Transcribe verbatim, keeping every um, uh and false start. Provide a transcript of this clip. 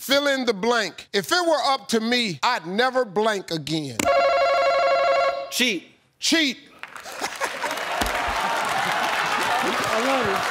Fill in the blank. If it were up to me, I'd never blank again. Cheat. Cheat. I love it.